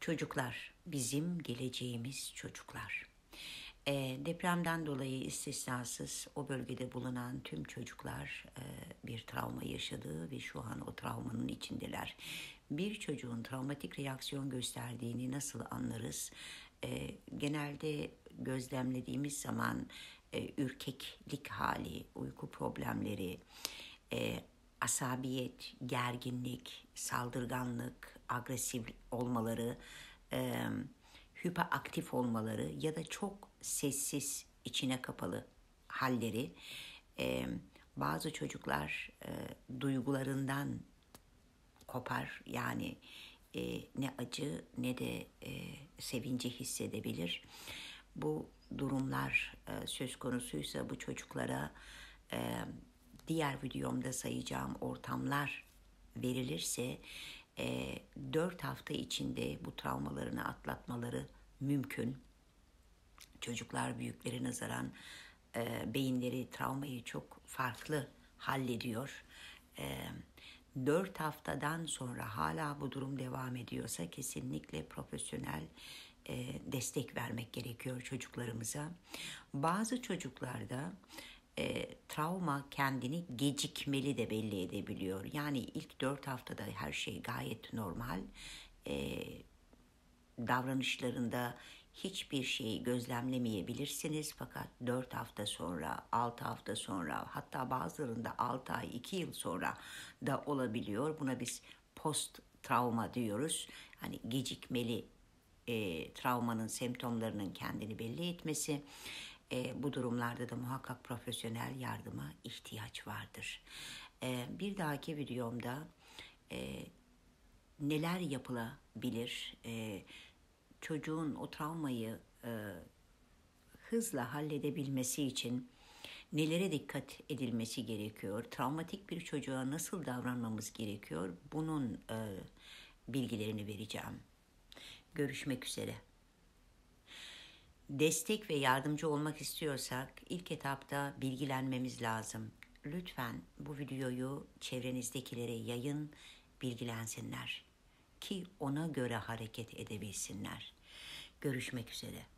Çocuklar, bizim geleceğimiz çocuklar. Depremden dolayı istisnasız o bölgede bulunan tüm çocuklar bir travma yaşadı ve şu an o travmanın içindeler. Bir çocuğun travmatik reaksiyon gösterdiğini nasıl anlarız? Genelde gözlemlediğimiz zaman ürkeklik hali, uyku problemleri, asabiyet, gerginlik, saldırganlık, agresif olmaları, e, hiperaktif olmaları ya da çok sessiz, içine kapalı halleri. E, Bazı çocuklar duygularından kopar, yani ne acı ne de sevinci hissedebilir. Bu durumlar söz konusuysa bu çocuklara diğer videomda sayacağım ortamlar verilirse 4 hafta içinde bu travmalarını atlatmaları mümkün. Çocuklar büyüklere nazaran beyinleri travmayı çok farklı hallediyor. 4 haftadan sonra hala bu durum devam ediyorsa kesinlikle profesyonel destek vermek gerekiyor çocuklarımıza. Bazı çocuklarda travma kendini gecikmeli de belli edebiliyor. Yani ilk 4 haftada her şey gayet normal. Davranışlarında hiçbir şeyi gözlemlemeyebilirsiniz. Fakat 4 hafta sonra, 6 hafta sonra, hatta bazılarında 6 ay, 2 yıl sonra da olabiliyor. Buna biz post travma diyoruz. Hani gecikmeli travmanın semptomlarının kendini belli etmesi. Bu durumlarda da muhakkak profesyonel yardıma ihtiyaç vardır. Bir dahaki videomda neler yapılabilir, çocuğun o travmayı hızla halledebilmesi için nelere dikkat edilmesi gerekiyor, travmatik bir çocuğa nasıl davranmamız gerekiyor, bunun bilgilerini vereceğim. Görüşmek üzere. Destek ve yardımcı olmak istiyorsak ilk etapta bilgilenmemiz lazım. Lütfen bu videoyu çevrenizdekilere yayın, bilgilensinler ki ona göre hareket edebilsinler. Görüşmek üzere.